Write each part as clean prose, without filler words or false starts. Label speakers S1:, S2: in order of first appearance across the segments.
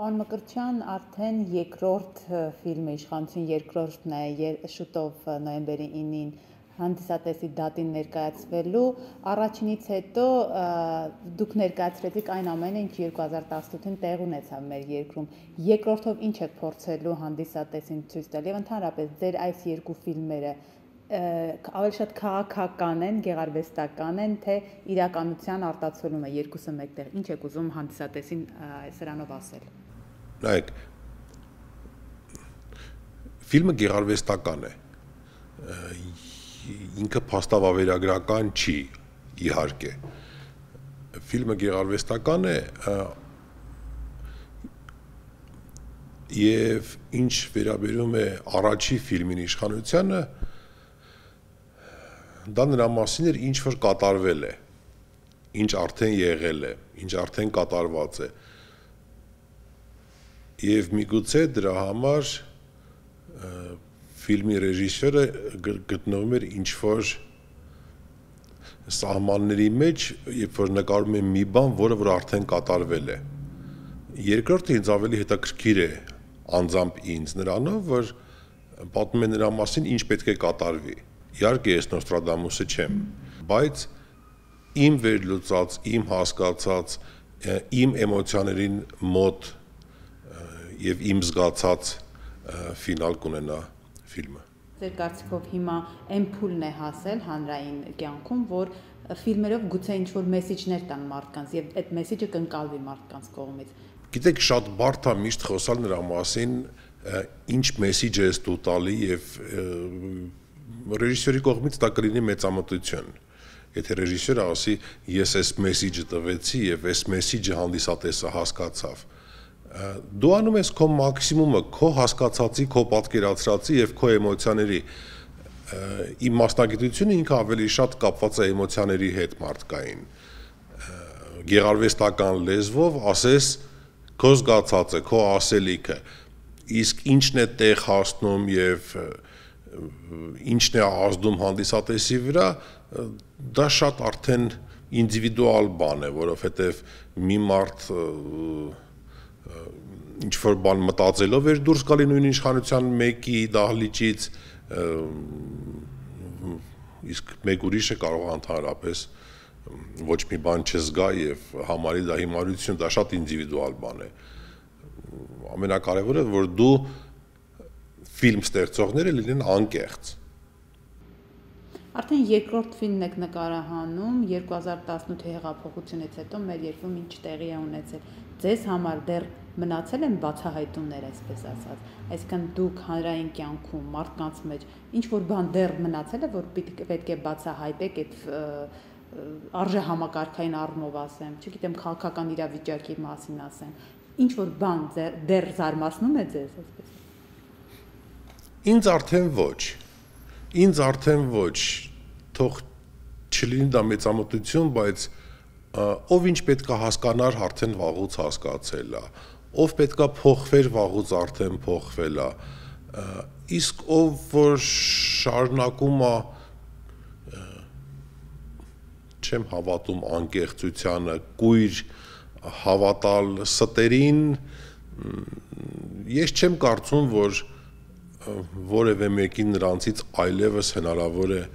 S1: Պարոն Մկրտչյան, արդեն երկրորդ ֆիլմը իշխանություն երկրորդն է շուտով նոյեմբերի 9-ին հանդիսատեսի դատին ներկայացվելու, առաջինից հետո դուք ներկայացրեցիք այն ամենը, ինչ 2018-ին տեղ ունեցավ մեր երկրում։ Երկրորդով ինչ եք փորձելու հանդիսատեսին ցույց տալ եւ ընդհանրապես ձեր այս երկու ֆիլմերը ավելի շատ քաղաքական են, գեղարվեստական են, թե իրականության արտացոլում է երկուսը մեկտեղ։ Ինչ եք ուզում հանդիսատեսին սրանով ասել։
S2: Նայեք, ֆիլմը գեղարվեստական է, ինքը փաստավավերագրական չի, իհարկե, ֆիլմը գեղարվեստական է և ինչ վերաբերում է առաջի ֆիլմին իշխանությանը, դա նրա մասին էր ինչ որ կատարվել է, ինչ արդեն եղել է, ինչ արդեն կատարված է, և միգուցե դրա համար ֆիլմի ռեժիսորը գտնվում էր ինչ-որ սահմանների մեջ, երբ որ նկարում է մի բան, որը որ արդեն կատարվել է։ Երկրորդը ինձ ավելի հետաքրքիր է անձամբ ինձ նրանով, որ պատմում է նրա մասին, ինչ պետք է կատարվի։ Իհարկե ես Նոստրադամուսը չեմ, բայց իմ վերլուծած, իմ հասկացած, իմ էմոցիաներին մոտ և իմ զգացած ֆինալ կունենա ֆիլմը։
S1: Ձեր կարծիքով հիմա այն փուլն է հասել հանրային կյանքում, որ ֆիլմերով գուցե ինչ-որ մեսիջներ տան մարդկանց և այդ մեսիջը կընկալվի մարդկանց կողմից։
S2: Գիտեք, շատ բարդ է միշտ խոսալ նրա մասին, ինչ մեսիջ ես դու տալի և ռեժիսորի կողմից դա կլինի մեծամտություն։ Եթե ռեժիսորը ասի, ես այս մեսիջը տվեցի և այս մեսիջը հանդիսատեսը հասկացավ, դու անում ես քո մաքսիմումը, քո հասկացածի, քո պատկերացրածի և քո էմոցիաների, իմ մասնագիտությունը ինքը ավելի շատ կապված է էմոցիաների հետ մարդկային, գեղարվեստական լեզվով ասես քո զգացածը, քո ասելիքը, իսկ ինչն է տեղ հասնում և ինչն է ազդում հանդիսատեսի վրա, դա շատ արդեն ինդիվիդուալ բան է, որովհետև մի մարդ ինչ-որ բան մտածելով էր դուրս գալի նույն իշխանության մեկի դահլիճից, իսկ մեկ ուրիշը կարող է ընդհանրապես ոչ մի բան չզգա և համարի դա հիմարություն, դա շատ ինդիվիդուալ բան է։ Ամենակարևորը, որ դու ֆիլմ ստեղծողները լինեն անկեղծ։
S1: Արդեն երկրորդ ֆիլմն եք նկարահանում 2018 հեղափոխությունից հետո մեր երկրում ինչ տեղի է ունեցել։ Ձեզ համար դեռ մնացել են բացահայտումներ, այսպես ասած, այսինքն դուք հանրային կյանքում մարդկանց մեջ ինչ-որ բան դեռ մնացել է, որ պետք է բացահայտեք այդ արժեհամակարգային առումով ասեմ, չգիտեմ, քաղաքական իրավիճակի մասին ասեմ, ինչ-որ բան դեռ զարմացնում է ձեզ, այսպես։
S2: Ինձ արդեն ոչ, թող չլինի դա մեծամտություն, բայց ով ինչ պետք է հասկանար, արդեն վաղուց հասկացել է, ով պետք է փոխվեր, վաղուց արդեն փոխվել է, իսկ ով որ շարունակում է, չեմ հավատում անկեղծությանը, կույր հավատալ ստերին, ես չեմ կարծում, որ որևէ մեկին նրանցից այլևս հնարավոր է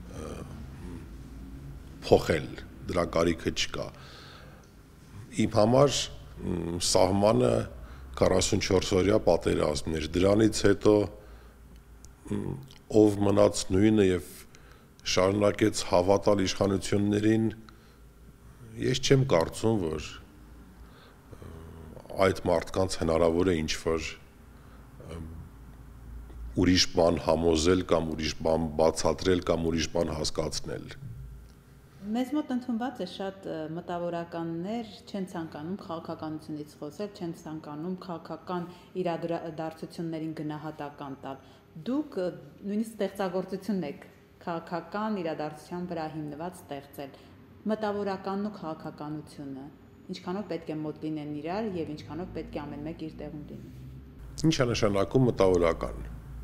S2: փոխել, դրա կարիքը չկա։ Իմ համար սահմանը 44-օրյա պատերազմն էր, դրանից հետո ով մնաց նույնը և շարունակեց հավատալ իշխանություններին, ես չեմ կարծում, որ այդ մարդկանց հնարավոր է ինչ-որ ուրիշ բան համոզել կամ ուրիշ բան բացատրել կամ ուրիշ բան հասկացնել։
S1: Մեզ մոտ ընդունված է շատ մտավորականներ չեն ցանկանում քաղաքականությունից խոսել, չեն ցանկանում քաղաքական իրադարձություններին գնահատական տալ։ Դուք նույնիսկ ստեղծագործություն եք քաղաքական իրադարձության վրա հիմնված ստեղծել։ Մտավորականն ու քաղաքականությունը ինչքանով պետք է մոտ լինեն իրար և ինչքանով պետք է ամեն մեկ իր տեղում լինի։
S2: Ինչ է նշանակում մտավորական։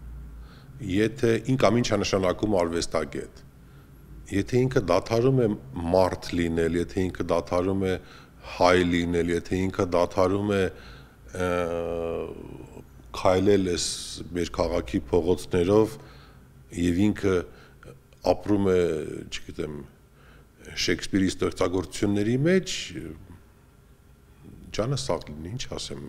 S2: Կամ ինչ է նշանակում արվեստագետ։ Եթե ինքը դադարում է մարդ լինել, եթե ինքը դադարում է հայ լինել, եթե ինքը դադարում է քայլել էս մեր քաղաքի փողոցներով եւ ինքը ապրում է, չգիտեմ, Շեքսպիրի ստեղծագործությունների մեջ, ջանը սաղ լինի, ինչ ասեմ,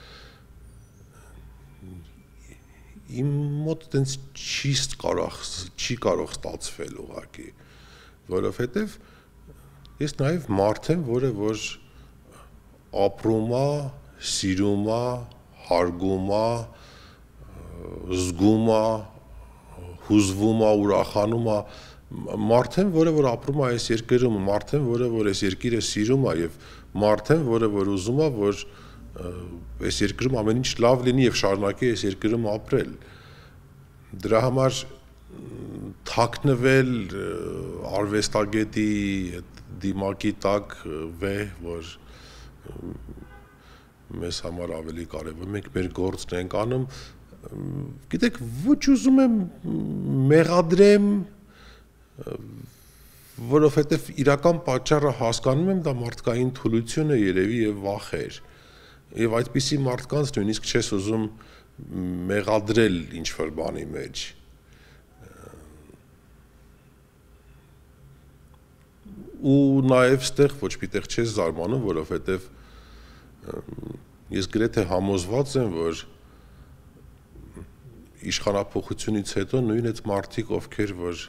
S2: իմ մոտ տենց չի կարող ստացվել ուղղակի, որովհետև ես նաև մարդ եմ, որը որ ապրում է, սիրում է, հարգում է, զգում է, հուզվում է, ուրախանում է, մարդ եմ, որը որ ապրում է այս երկրում, մարդ եմ, որը որ այս երկիրը սիրում է եւ մարդ եմ, որը որ ուզում է, որ այս երկրում ամեն ինչ լավ լինի եւ շարունակի այս երկրում ապրել։ Դրա համար թաքնվել արվեստագետի դիմակի տակ վեհ, որ մեզ համար ավելի կարևոր, մենք մեր գործն ենք անում, գիտեք, ոչ ուզում եմ մեղադրեմ, որովհետև իրական պատճառը հասկանում եմ, դա մարդկային թուլություն է երևի եւ վախեր։ Եվ այդպիսի մարդկանց նույնիսկ չես ուզում մեղադրել ինչ-որ բանի մեջ։ Ու նաև ստեղ ոչ միտեղ չես զարմանում, որովհետև ես գրեթե համոզված եմ, որ իշխանափոխությունից հետո նույն այդ մարդիկ, ովքեր որ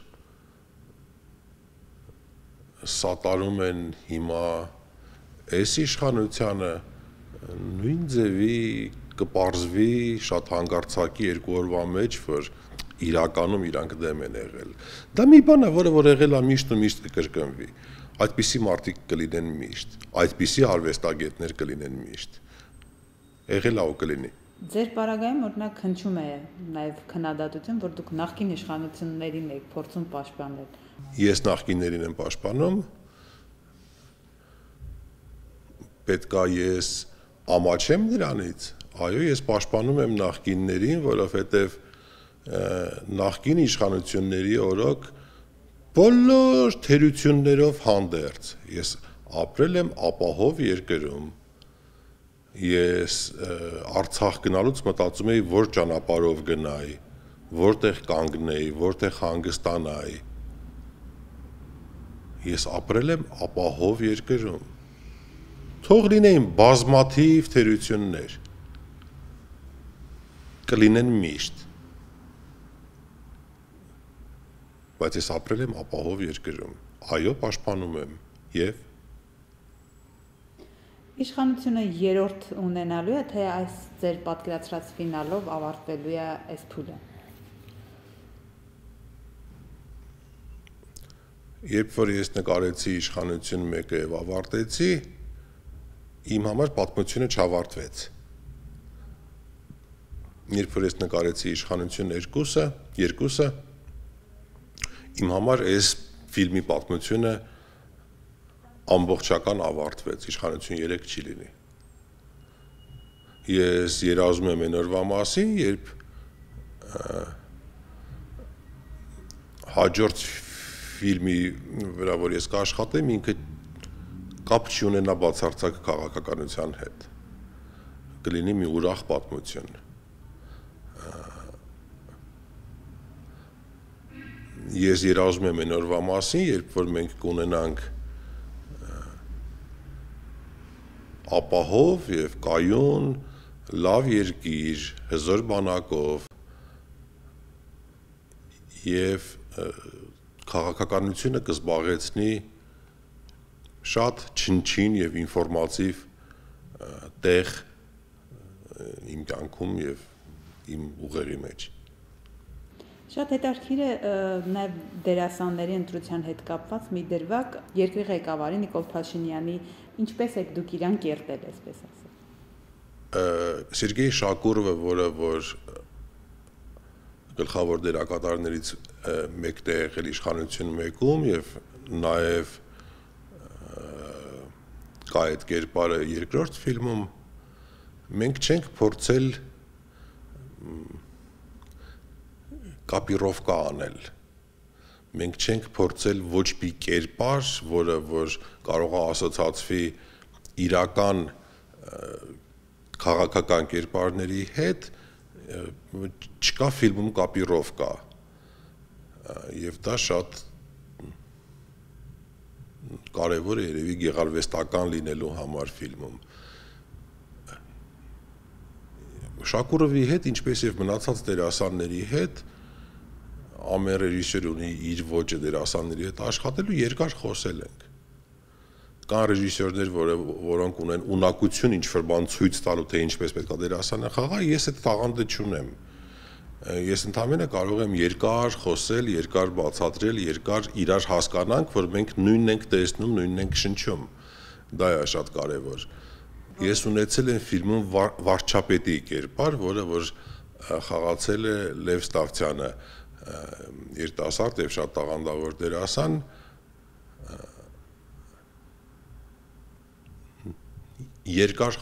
S2: սատարում են հիմա այս իշխանությանը, նույն ձևի կպարզվի շատ հանգարցակի 2 օրվա մեջ, որ իրականում իրանք դեմ են եղել։ Դա մի բան է, որը որ եղել է միշտ ու միշտ կկրկնվի։ Այդպիսի մարդիկ կլինեն միշտ, այդպիսի արվեստագետներ կլինեն միշտ։ Եղել է ու կլինի։
S1: Ձեր պարագայում օրինակ հնչում է նաև քննադատություն, որ դուք նախկին իշխանություններին եք փորձում պաշտպանել։
S2: Ես նախկիններին եմ պաշտպանում, պետքա ես ամաչեմ նրանից, այո, ես պաշտպանում եմ նախկիններին, որովհետև նախկին իշխանությունների օրոք բոլոր թերություններով հանդերձ ես ապրել եմ ապահով երկրում, ես Արցախ գնալուց մտածում էի, որ ճանապարհով գնայի, որտեղ կանգնեի, որտեղ հանգստանայի, ես ապրել եմ ապահով երկրում, թող լինեին բազմաթիվ թերություններ, կլինեն միշտ, բայց ես ապրել եմ ապահով երկրում, այո, պաշտպանում եմ, և
S1: Իշխանությունը երրորդ ունենալու է, թե այս ձեր պատկերացրած ֆինալով ավարտվելու է այս փուլը։
S2: Երբ որ ես նկարեցի իշխանություն մեկը եւ ավարտեցի, իմ համար պատմությունը չավարտվեց։ Երբ որ ես նկարեցի իշխանություն երկուսը, իմ համար այս ֆիլմի պատմությունը ամբողջական ավարտվեց, իշխանություն 3 չի լինի։ Ես երազում եմ այն օրվա մասին, երբ հաջորդ ֆիլմի վրա, որ ես կաշխատեմ, ինքը կապ չունենա բացարձակ քաղաքականության հետ, կլինի մի ուրախ պատմություն։ Ես երազում եմ այն օրվա մասին, երբ որ մենք կունենանք ապահով եւ կայուն, լավ երկիր, հզոր բանակով եւ քաղաքականությունը կզբաղեցնի շատ չնչին եւ ինֆորմատիվ տեղ իմ կյանքում եւ իմ ուղեղի մեջ։
S1: Շատ հետաքրքիր է նաև դերասանների ընտրության հետ կապված մի դրվագ երկրի ղեկավարի Նիկոլ Փաշինյանի ինչպես եք դուք իրան կերտել, այսպես ասած։
S2: Սերգեյ Շակուրովը, որը որ գլխավոր դերակատարներից մեկն է եղել իշխանություն մեկում եւ նաեւ կա այդ կերպարը երկրորդ ֆիլմում, մենք չենք փորձել կապիրովկա անել։ Մենք չենք փորձել ոչ մի կերպար, որը որ կարող է ասոցացվի իրական քաղաքական կերպարների հետ չկա ֆիլմում կապիրովկա եւ դա շատ կարևոր է երևի գեղարվեստական լինելու համար ֆիլմում Շակուրովի հետ ինչպես եւ մնացած դերասանների հետ ամեն ռեժիսոր ունի իր ոճը դերասանների հետ աշխատելու երկար խոսել ենք կան ռեժիսորներ, որոնք ունեն ունակություն ինչ-որ բան ցույց տալու, թե ինչպես պետք է դերասանը խաղա, ես այդ տաղանդը չունեմ։ Ես ընդհանրապես կարող եմ երկար խոսել, երկար բացատրել, երկար իրար հասկանանք, որ մենք նույնն ենք տեսնում, նույնն ենք շնչում։ Դա է շատ կարևոր։ Ես ունեցել եմ ֆիլմում վարչապետի կերպար, որը որ խաղացել է Լև Ստավթյանը, երիտասարդ եւ շատ տաղանդավոր դերասան, երկար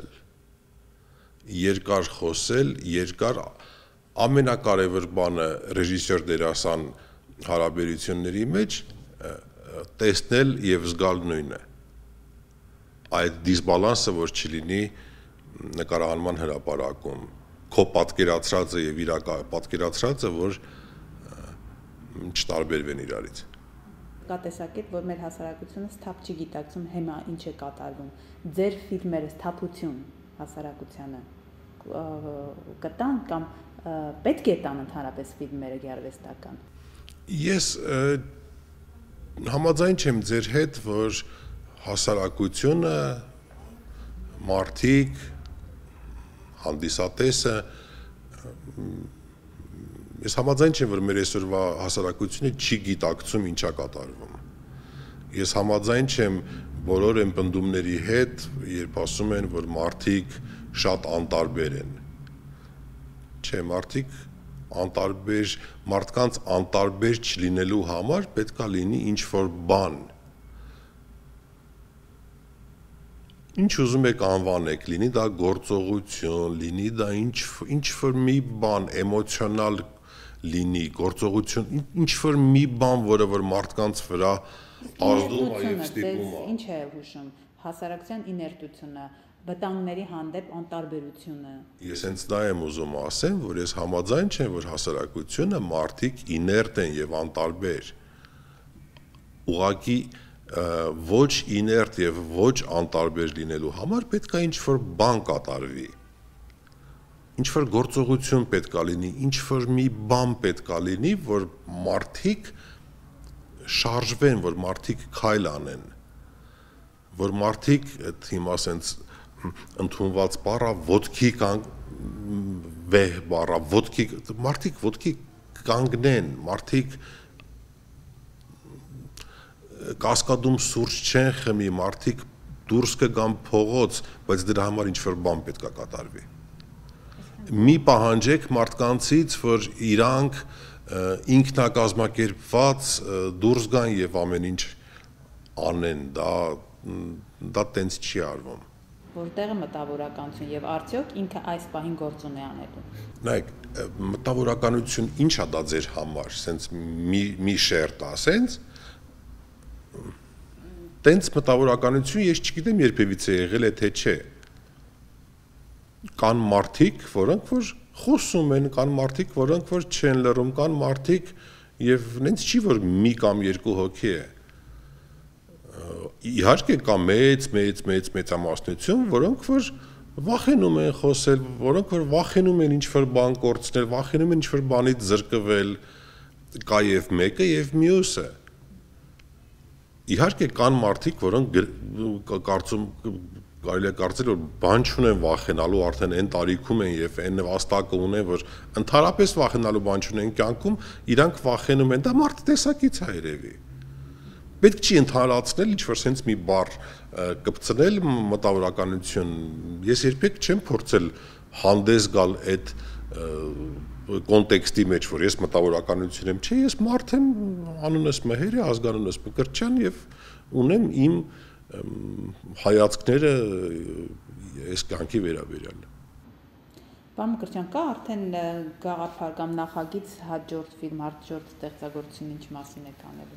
S2: խոսել, ամենակարևոր բանը ռեժիսոր դերասան հարաբերությունների մեջ տեսնել եւ զգալ նույնը։ Այդ դիսբալանսը որ չլինի նկարահանման հրապարակում, քո պատկերացրածը եւ իրական պատկերացրածը որ չտարբերվեն իրարից։
S1: Կա տեսակետ, որ մեր հասարակությունը սթափ չի գիտակցում հիմա ինչ է կատարվում։ Ձեր ֆիլմերը սթափություն հասարակությանը կտան կամ պետք է տան ընդհանրապես ֆիլմերը գեղարվեստական։
S2: Ես համաձայն չեմ ձեր հետ, որ հասարակությունը, մարդիկ, հանդիսատեսը Ես համաձայն չեմ, որ մեր այսօրվա հասարակությունը չի գիտակցում ինչա կատարվում։ Ես համաձայն չեմ բոլոր էմպնդումների հետ, երբ ասում են, որ մարդիկ շատ անտարբեր են։ Չէ, մարդկանց անտարբեր չլինելու համար պետք է լինի ինչ-որ բան։ Ինչ ուզում եք անվանեք, լինի դա գործողություն, լինի դա ինչ-որ մի բան, էմոցիոնալ լինի, գործողություն, ինչ-որ մի բան, որը որ մարդկանց վրա ազդում է եւ ստիպում է։
S1: Ինչ է հուշում, հասարակության իներտությունը, վտանգների հանդեպ անտարբերությունը։
S2: Ես հենց դա եմ ուզում ասեմ, որ ես համաձայն չեմ, որ հասարակությունը մարդիկ իներտ են եւ անտարբեր։ Ուղղակի ոչ իներտ եւ ոչ անտարբեր լինելու համար պետք է ինչ-որ բան կատարվի։ Ինչ-որ գործողություն պետք է լինի, ինչ-որ մի բան պետք է լինի, որ մարդիկ շարժվեն, որ մարդիկ քայլ անեն, որ մարդիկ այդ հիմա ասենց ընդունված բառը ոտքի վեհ բառը, մարդիկ ոտքի կանգնեն, մարդիկ կասկադում սուրճ չեն խմի, մարդիկ դուրս կգան փողոց, բայց դրա համար ինչ-որ բան պետք է կատարվի։ Մի պահանջեք մարդկանցից, որ իրանք ինքնակազմակերպված դուրս գան եւ ամեն ինչ անեն, դա տենց չի արվում։
S1: Որտեղը մտավորականություն եւ արդյոք ինքը այս պահին գործուն է անելու։
S2: Նայեք, մտավորականություն ի՞նչ է դա ձեր համար, սենց մի շերտ ասենց Տենց մտավորականություն ես չգիտեմ երբևիցե եղել է թե չէ։ Կան մարդիկ, որոնք որ խոսում են, կան մարդիկ, որոնք որ չեն լռում, կան մարդիկ եւ նենց չի որ մի կամ երկու հոգի է։ Իհարկե կա մեծամասնություն, որոնք որ վախենում են խոսել, որոնք որ վախենում են ինչ-որ բան կորցնել, վախենում են ինչ-որ բանից զրկվել, կա եւ մեկը եւ մյուսը։ Իհարկե կան մարդիկ, որոնք կարելի է կարծել, որ բան չունեն վախենալու, արդեն այն տարիքում են եւ այն վաստակը ունեն, որ ընդհանրապես վախենալու բան չունեն կյանքում, իրանք վախենում են, դա մարդի տեսակից է երևի։ Պետք չի ընդհանրացնել ինչ-որ sense մի բառ կպցնել մտավորականություն։ Ես երբեք չեմ փորձել հանդես գալ այդ կոնտեքստի մեջ, որ ես մտավորականություն եմ, չէ, ես մարդ եմ, անունս Մհեր է, ազգանունս Մկրտչյան եւ ունեմ իմ հայացքները այս կյանքի վերաբերյալ։
S1: Պարոն Մկրտչյան, կա արդեն գաղափար կամ նախագիծ հաջորդ ֆիլմ, հաջորդ ստեղծագործություն ինչ մասին է կանելու։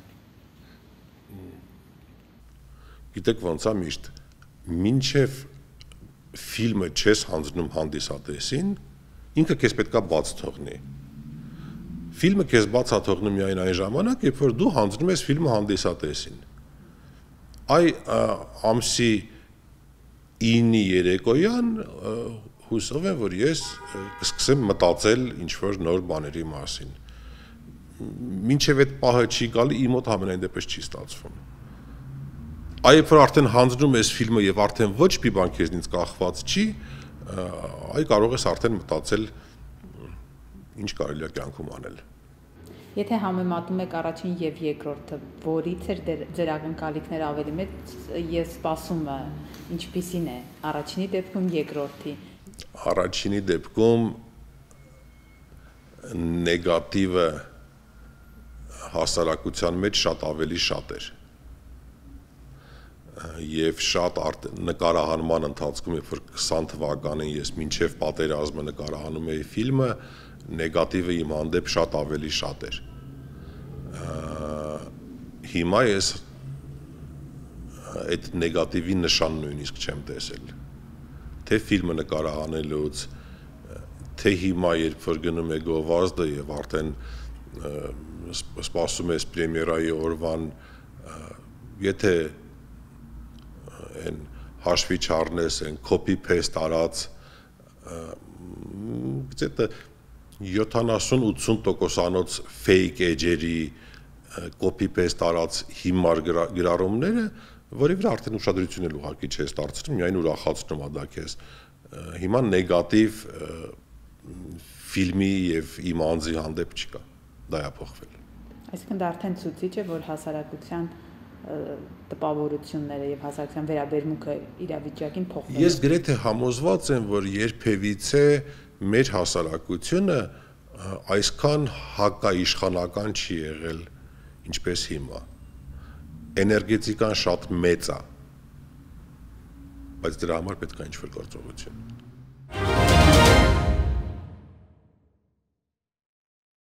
S2: Գիտեք ոնց է միշտ, մինչև ֆիլմը չես հանձնում հանդիսատեսին, ինքը քեզ պետքա բաց թողնի։ Ֆիլմը քեզ բաց է թողնում միայն այն ժամանակ, երբ որ դու հանձնում ես ֆիլմը հանդիսատեսին։ Ամսի 9-ի երեկոյան հուսով եմ, որ ես կսկսեմ մտածել ինչ-որ նոր բաների մասին։ Մինչև այդ պահը չի գալի, իմ մոտ համենայն դեպս չի ստացվում։ Երբ որ արդեն հանձնում ես ֆիլմը եւ արդեն ոչ մի բան քեզնից կախված չի, կարող ես արդեն մտածել ինչ կարելի է կյանքում անել։
S1: Եթե համեմատում եք առաջին եւ երկրորդը, որից էր ձեր ակնկալիքները ավելի մեծ, ես սպասում ինչպիսին է առաջինի դեպքում, երկրորդի։
S2: Առաջինի դեպքում նեգատիվը հասարակության մեջ շատ ավելի շատ էր։ Եվ շատ նկարահանման ընթացքում, երբ որ 20 թվականին ես մինչև պատերազմը նկարահանում էի ֆիլմը, նեգատիվը իմ հանդեպ շատ ավելի շատ էր։ Հիմա ես այդ նեգատիվի նշան նույնիսկ չեմ տեսել։ Թե ֆիլմը նկարահանելուց, թե հիմա, երբ որ գնում է գովազդը եւ արդեն սպասում ես պրեմիերայի օրվան, եթե են հաշվի չառնես, են copy-paste արած, где-то 70-80%-անոց fake edge-երի copy-paste արած հիմար գրառումները, որի վրա արդեն ուշադրություն էլ ուղղակի չես դարձնում, միայն ուրախացնում է դա քեզ։ Հիմա նեգատիվ ֆիլմի եւ իմ անձի հանդեպ չկա, դա է փոխվել։
S1: Այսինքն դա արդեն ցույց է, որ հասարակության տպավորությունները եւ հասարակության վերաբերմունքը իրավիճակին փոխվել է։
S2: Ես գրեթե համոզված եմ, որ երբևիցե մեր հասարակությունը այսքան հակաիշխանական չի եղել, ինչպես հիմա։ Էներգետիկան շատ մեծ է, բայց դրա համար պետք է ինչ-որ գործողություն։